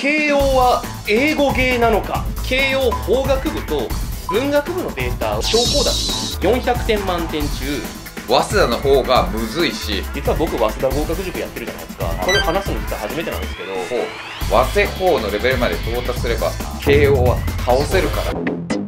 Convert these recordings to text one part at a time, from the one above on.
慶応は英語芸なのか。慶応法学部と文学部のデータ証拠だ400点満点中、 早稲田の方がむずいし、 実は僕早稲田合格塾やってるじゃないですか。これ話すの実は初めてなんですけど、 早稲法のレベルまで到達すれば慶応は倒せるから。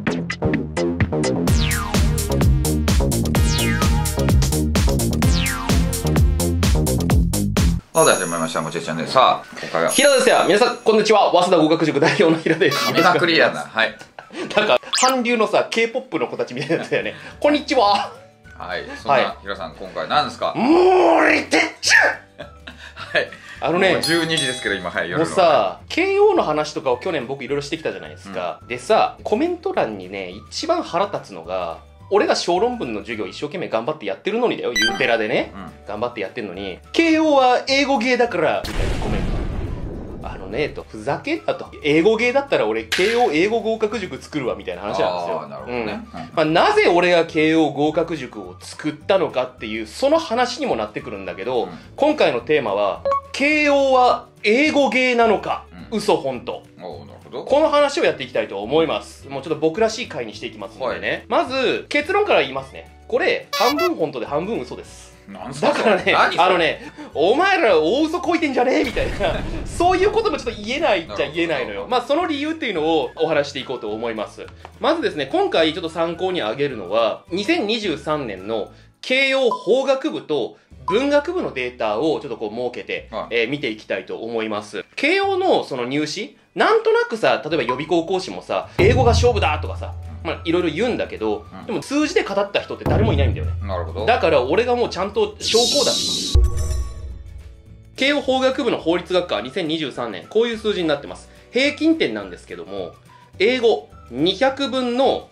始まりました。もちえちゃんです。さあ、今回は平田ですよ。皆さんこんにちは。早稲田合格塾代表の平田です。 めまくりやな。はい。 なんか韓流のさ K-POP の子たちみたいなやつだよね。こんにちは。 はい。そんな平さん、今回何ですか？ 森哲ちはい。 もう 12時ですけど今、はい、夜の。 もうさ、慶応の話とかを去年僕いろいろしてきたじゃないですか。でさ、コメント欄にね、一番腹立つのが、俺が小論文の授業一生懸命頑張ってやってるのにだよ、ゆうてらでね、頑張ってやってるのに、慶応は英語芸だからみたいなコメント。ふざけんなと。英語芸だったら俺、慶応英語合格塾作るわみたいな話なんですよ。 なるほどね。 なぜ俺が慶応合格塾を作ったのかっていう、その話にもなってくるんだけど、今回のテーマは、慶応は英語芸なのか、嘘本当。この話をやっていきたいと思います。もうちょっと僕らしい回にしていきますのでね。まず、結論から言いますね。これ、半分本当で半分嘘です。だからね、お前ら大嘘こいてんじゃねえみたいな、そういうこともちょっと言えないっちゃ言えないのよ。まあその理由っていうのをお話していこうと思います。まずですね、今回ちょっと参考に挙げるのは、2023年の慶応法学部と文学部のデータをちょっとこう設けて、見ていきたいと思います。慶応のその入試、なんとなくさ、例えば予備校講師もさ、英語が勝負だとかさ、いろいろ言うんだけど、でも数字で語った人って誰もいないんだよね。 なるほど。 だから俺がもうちゃんと証拠を出します。慶応法学部の法律学科2023年、こういう数字になってます。平均点なんですけども、英語200分の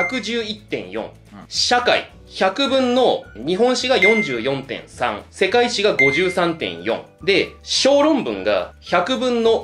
111.4、社会100分の日本史が 44.3、世界史が 53.4 で、小論文が100分の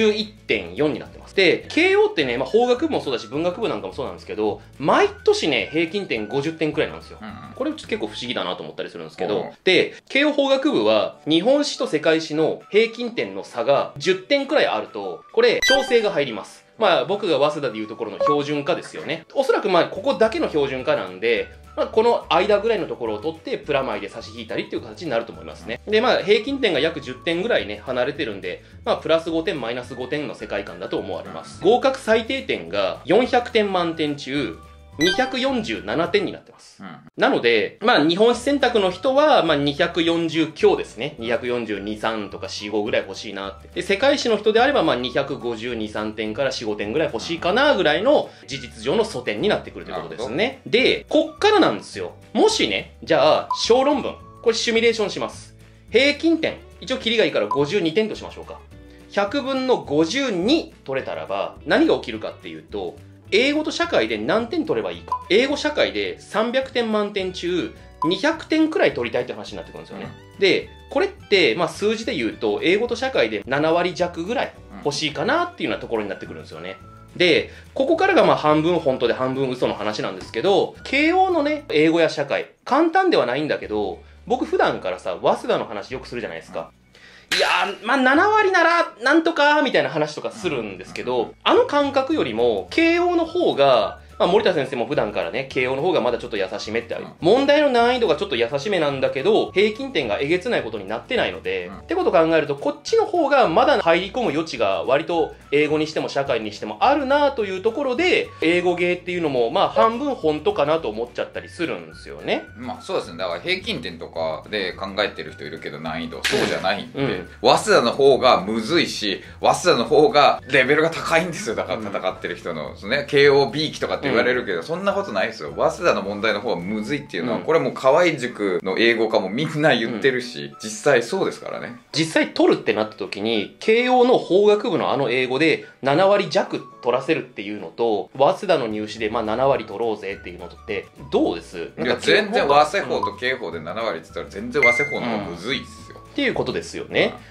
51.4 になってます。で、慶応ってね、法学部もそうだし文学部なんかもそうなんですけど、毎年ね、平均点50点くらいなんですよ。これちょっと結構不思議だなと思ったりするんですけど、で、慶応法学部は日本史と世界史の平均点の差が10点くらいあると、これ調整が入ります。僕が早稲田でいうところの標準化ですよね。おそらくここだけの標準化なんで、この間ぐらいのところを取ってプラマイで差し引いたりっていう形になると思いますね。で、平均点が約10点ぐらいね、離れてるんで、プラス5点、マイナス5点の世界観だと思われます。合格最低点が400点満点中、247点になってます。なので、日本史選択の人は、240強ですね。242、3とか4、5ぐらい欲しいなって。で、世界史の人であれば、252、3点から4、5点ぐらい欲しいかなぐらいの事実上の素点になってくるということですね。で、こっからなんですよ。もしね、じゃあ、小論文。これシミュレーションします。平均点。一応キリがいいから52点としましょうか。100分の52取れたらば、何が起きるかっていうと、英語と社会で何点取ればいいか。英語社会で300点満点中200点くらい取りたいって話になってくるんですよね。で、これって数字で言うと英語と社会で7割弱ぐらい欲しいかなっていうようなところになってくるんですよね。で、ここからが半分本当で半分嘘の話なんですけど、慶応のね、英語や社会、簡単ではないんだけど、僕普段からさ、早稲田の話よくするじゃないですか。いやー、7割なら、なんとか、みたいな話とかするんですけど、あの感覚よりも、慶応の方が、森田先生も普段からね、慶応の方がまだちょっと優しめってある。問題の難易度がちょっと優しめなんだけど、平均点がえげつないことになってないので、ってことを考えると、こっちの方がまだ入り込む余地が割と英語にしても社会にしてもあるなというところで、英語芸っていうのも半分本当かなと思っちゃったりするんですよね。 そうですね。だから平均点とかで考えてる人いるけど難易度、そうじゃないんで、早稲田の方がむずいし、早稲田の方がレベルが高いんですよ。だから戦ってる人の、慶応 B 期とかって言われるけど、そんなことないですよ。早稲田の問題の方がむずいっていうのは、これもう河合塾の英語科もみんな言ってるし、実際そうですからね。 実際取るってなった時に、慶応の法学部の英語で7割弱取らせるっていうのと、早稲田の入試で7割取ろうぜっていうのってどうです？ いや、全然早稲法と慶法で7割って言ったら全然早稲法の方がむずいっすよ。 っていうことですよね。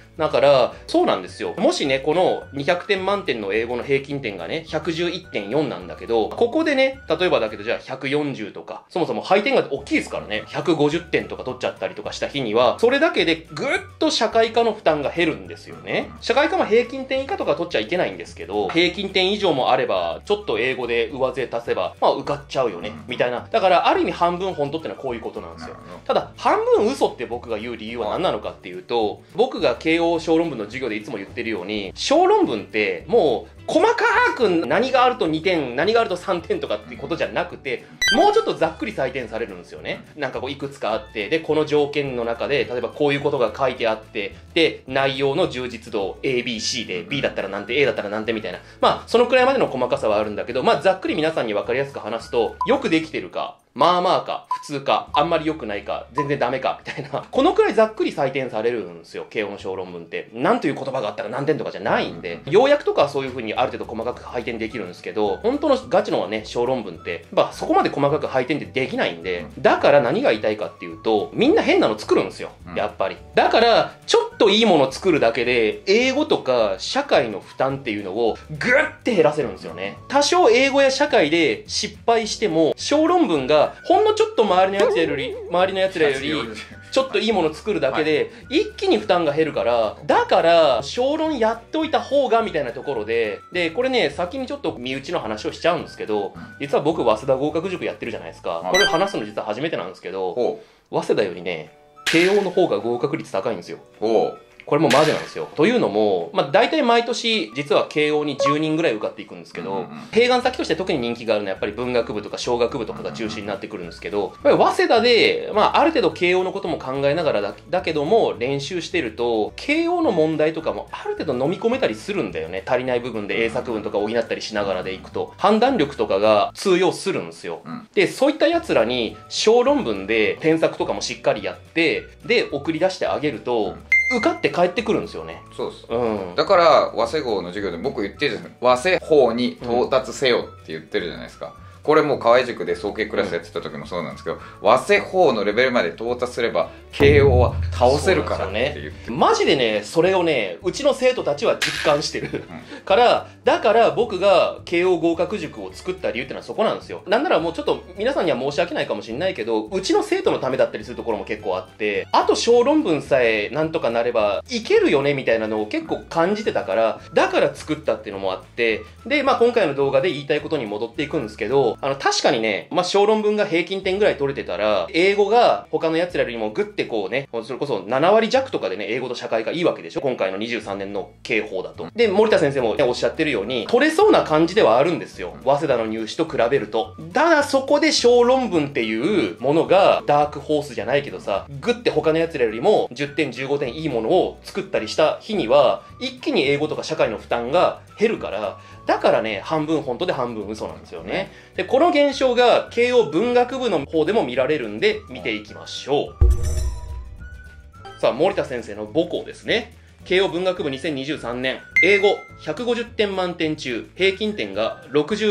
だから、そうなんですよ。もしね、この200点満点の英語の平均点がね、111.4 なんだけど、ここでね、例えばだけどじゃあ140とか、そもそも配点が大きいですからね、150点とか取っちゃったりとかした日には、それだけでぐっと社会科の負担が減るんですよね。社会科も平均点以下とか取っちゃいけないんですけど、平均点以上もあれば、ちょっと英語で上背足せば、まあ受かっちゃうよね、みたいな。だから、ある意味半分本当ってのはこういうことなんですよ。ただ、半分嘘って僕が言う理由は何なのかっていうと、僕が慶応小論文の授業でいつも言ってるように、小論文ってもう細かく何があると2点、何があると3点とかっていうことじゃなくて、もうちょっとざっくり採点されるんですよね。なんかこういくつかあって、で、この条件の中で、例えばこういうことが書いてあって、で、内容の充実度 A、B、C で、B だったら何点、A だったら何点みたいな。まあ、そのくらいまでの細かさはあるんだけど、まあ、ざっくり皆さんに分かりやすく話すと、よくできてるか、まあまあか、普通か、あんまり良くないか、全然ダメか、みたいな。このくらいざっくり採点されるんですよ、慶応の小論文って。なんという言葉があったら何点とかじゃないんで、要約とかはそういう風にある程度細かく配点できるんですけど、本当のガチのね、小論文って、やっぱそこまで細かく配点ってできないんで、だから何が言いたいかっていうと、みんな変なの作るんですよ、やっぱり。だから、ちょっといいもの作るだけで、英語とか社会の負担っていうのをぐって減らせるんですよね。多少英語や社会で失敗しても、小論文がほんのちょっと周りのやつらより、ちょっといいもの作るだけで、一気に負担が減るから、だから、小論やっといた方がみたいなところで、で、これね、先にちょっと身内の話をしちゃうんですけど、実は僕、早稲田合格塾やってるじゃないですか。これ話すの実は初めてなんですけど、早稲田よりね、慶応の方が合格率高いんですよ。これもマジなんですよ。というのも、まあ大体毎年、実は慶応に10人ぐらい受かっていくんですけど、併願先として特に人気があるのはやっぱり文学部とか小学部とかが中心になってくるんですけど、やっぱり早稲田で、まあある程度慶応のことも考えながらだけども練習してると、慶応の問題とかもある程度飲み込めたりするんだよね。足りない部分で英作文とか補ったりしながらでいくと、判断力とかが通用するんですよ。で、そういった奴らに小論文で添削とかもしっかりやって、で、送り出してあげると、受かって帰ってくるんですよね。 そうです。だから、早稲号の授業で僕言ってるじゃないですか。早稲法に到達せよって言ってるじゃないですか。これもう河合塾で早慶クラスやってた時もそうなんですけど、早稲法のレベルまで到達すれば慶応は倒せるからって言ってる。 マジでね、それをね、うちの生徒たちは実感してる。から、だから僕が慶応合格塾を作った理由ってのはそこなんですよ。なんならもうちょっと皆さんには申し訳ないかもしれないけど、うちの生徒のためだったりするところも結構あって、あと小論文さえなんとかなればいけるよねみたいなのを結構感じてたから、だから作ったっていうのもあって、で、まあ今回の動画で言いたいことに戻っていくんですけど、確かにね、まあ小論文が平均点ぐらい取れてたら、英語が他の奴らよりもグッてこうね、それこそ7割弱とかでね、英語と社会がいいわけでしょ、今回の23年の刑法だと。で、森田先生も、ね、おっしゃってるように、取れそうな感じではあるんですよ。早稲田の入試と比べると。ただそこで小論文っていうものが、ダークホースじゃないけどさ、グッて他の奴らよりも10点、15点いいものを作ったりした日には、一気に英語とか社会の負担が減るから、だからね、半分本当で半分嘘なんですよね。で、この現象が慶応文学部の方でも見られるんで、見ていきましょう。さあ、森田先生の母校ですね。慶応文学部2023年、英語150点満点中、平均点が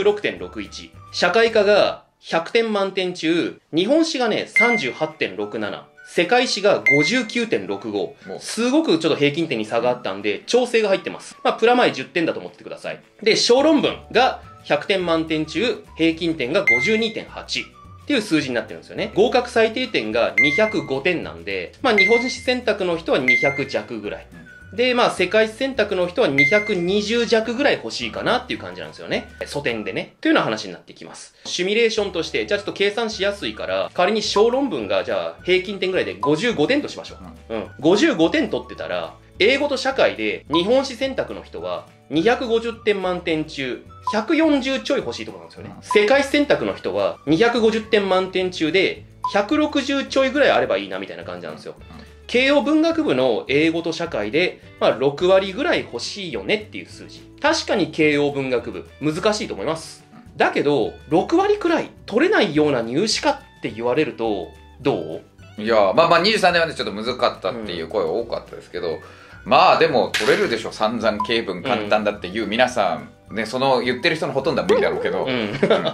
66.61。社会科が100点満点中、日本史がね、38.67。世界史が 59.65。すごくちょっと平均点に差があったんで、調整が入ってます。まあ、プラマイ10点だと思ってください。で、小論文が100点満点中、平均点が 52.8。っていう数字になってるんですよね。合格最低点が205点なんで、まあ、日本史選択の人は200弱ぐらい。で、まあ、世界史選択の人は220弱ぐらい欲しいかなっていう感じなんですよね。素点でね。というような話になってきます。シミュレーションとして、じゃあちょっと計算しやすいから、仮に小論文が、じゃあ平均点ぐらいで55点としましょう。55点取ってたら、英語と社会で日本史選択の人は250点満点中、140ちょい欲しいところなんですよね。世界史選択の人は250点満点中で、160ちょいぐらいあればいいなみたいな感じなんですよ。慶応文学部の英語と社会で、まあ6割ぐらい欲しいよねっていう数字。確かに慶応文学部、難しいと思います。だけど、6割くらい取れないような入試かって言われると、どう？ いや、まあ23年までちょっと難かったっていう声が多かったですけど、まあでも取れるでしょ、散々英文簡単だっていう皆さん、ね、その言ってる人のほとんどは無理だろうけど、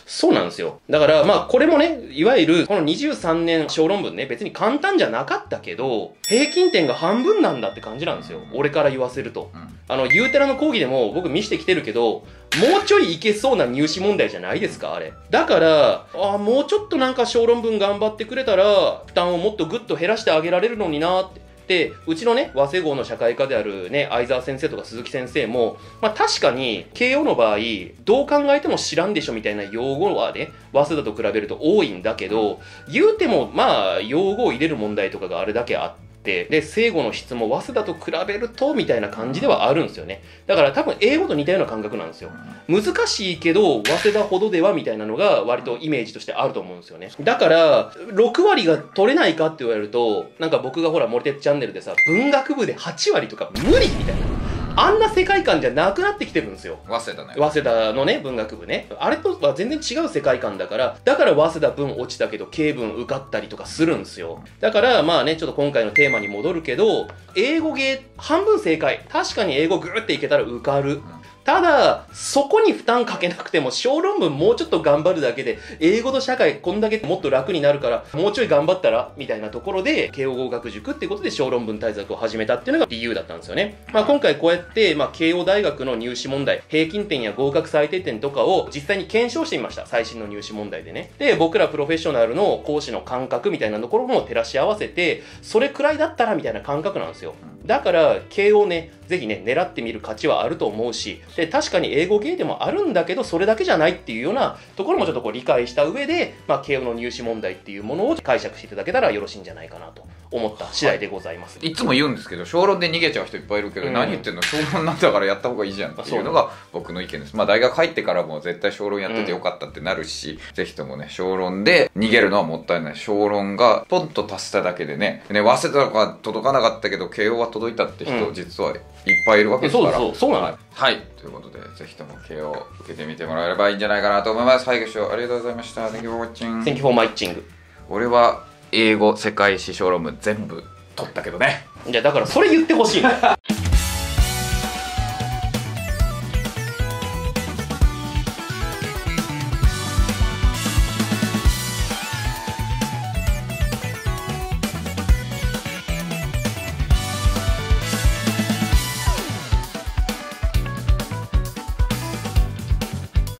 そうなんですよ。だからまあこれもね、いわゆるこの23年小論文ね、別に簡単じゃなかったけど、平均点が半分なんだって感じなんですよ。俺から言わせると。ユーテラの講義でも僕見してきてるけど、もうちょいいけそうな入試問題じゃないですか、あれ。だから、もうちょっとなんか小論文頑張ってくれたら、負担をもっとグッと減らしてあげられるのになって。で、うちのね、早稲号の社会科であるね、相沢先生とか鈴木先生も、まあ確かに、慶応の場合、どう考えても知らんでしょみたいな用語はね、早稲田と比べると多いんだけど、言うても、まあ、用語を入れる問題とかがあれだけあって、で、正語の質も早稲田と比べると、みたいな感じではあるんですよね。だから多分英語と似たような感覚なんですよ。難しいけど、早稲田ほどではみたいなのが割とイメージとしてあると思うんですよね。だから、6割が取れないかって言われると、なんか僕がほら、モリテッチャンネルでさ、文学部で8割とか無理みたいな。あんな世界観じゃなくなってきてるんですよ。 早稲田ね。 早稲田のね、文学部ね。あれとは全然違う世界観だから、だから早稲田文落ちたけど、経文受かったりとかするんですよ。だからまあね、ちょっと今回のテーマに戻るけど、英語ゲー、半分正解。確かに英語グーっていけたら受かる。ただ、そこに負担かけなくても、小論文もうちょっと頑張るだけで、英語と社会こんだけもっと楽になるから、もうちょい頑張ったら、みたいなところで、慶応合格塾っていうことで小論文対策を始めたっていうのが理由だったんですよね。まあ今回こうやって、まあ慶応大学の入試問題、平均点や合格最低点とかを実際に検証してみました。最新の入試問題でね。で、僕らプロフェッショナルの講師の感覚みたいなところも照らし合わせて、それくらいだったらみたいな感覚なんですよ。だから、慶応ね、ぜひね、狙ってみる価値はあると思うし、で、確かに英語ゲーでもあるんだけど、それだけじゃないっていうようなところもちょっとこう理解した上で、まあ、慶応の入試問題っていうものを解釈していただけたらよろしいんじゃないかなと思った次第でございます。 いつも言うんですけど、小論で逃げちゃう人いっぱいいるけど、何言ってんの、小論なんだからやった方がいいじゃんっていうのが僕の意見です。まあ大学入ってからも絶対小論やっててよかったってなるし、ぜひともね、小論で逃げるのはもったいない。小論がポンと足しただけでね、早稲田が届かなかったけど、慶応は届いたって人、実はいっぱいいるわけですから。 そうなの。 はい。ということで、ぜひとも慶応受けてみてもらえればいいんじゃないかなと思います。はい、ご視聴ありがとうございました。Thank you for watching. Thank you for watching. 俺は英語、世界史、小論文全部取ったけどね。 いや、だからそれ言ってほしいの。